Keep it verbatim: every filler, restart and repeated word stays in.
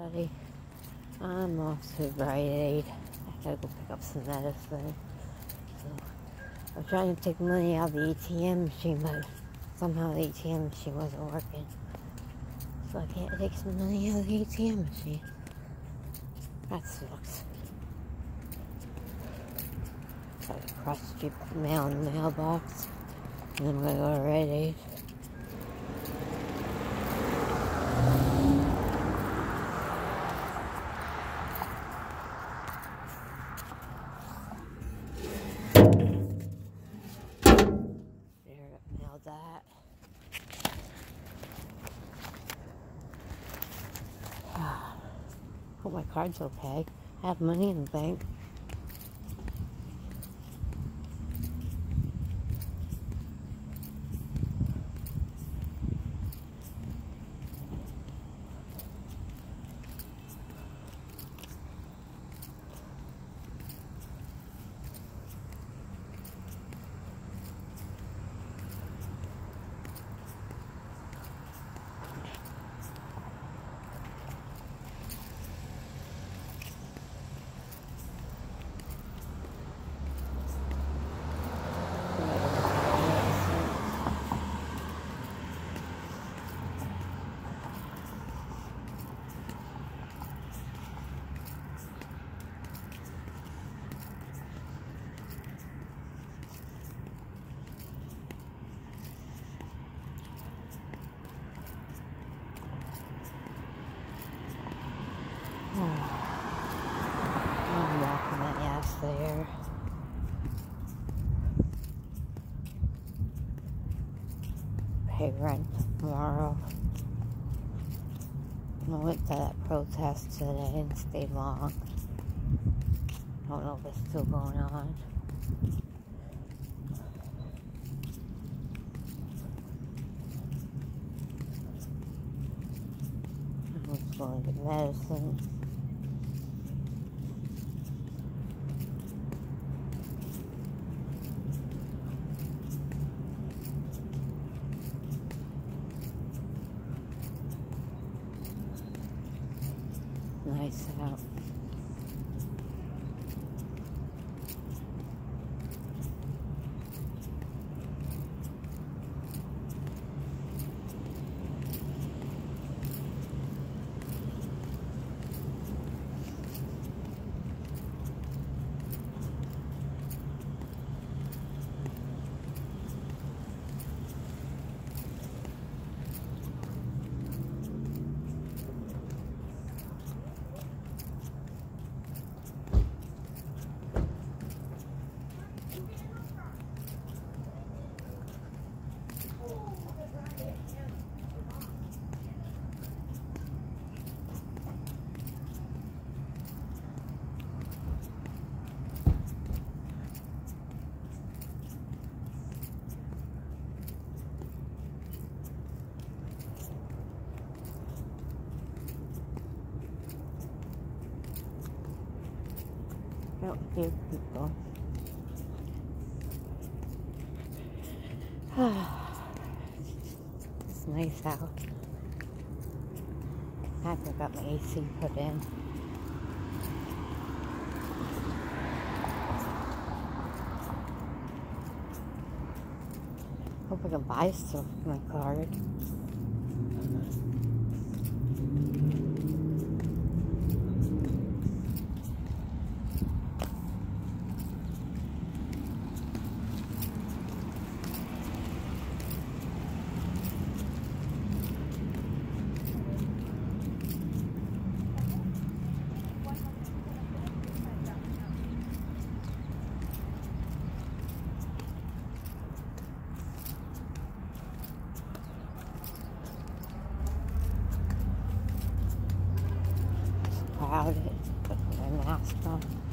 everybody. I'm off to Rite Aid. I gotta go pick up some medicine. So I was trying to take money out of the A T M machine, but somehow the A T M machine wasn't working. So I can't take some money out of the A T M machine. That sucks. Gotta cross the street, put mail in the mailbox, and then I'm gonna go to Rite Aid. That. Hope my card's okay. I have money in the bank. I'm walking my ass there. Pay rent tomorrow. I went to that protest today and stayed long. I don't know if it's still going on. I'm just going to get medicine. Nice out. I don't hear people. It's nice out. I got my A C put in. Hope I can buy stuff with my card. Crowded, put my mask on.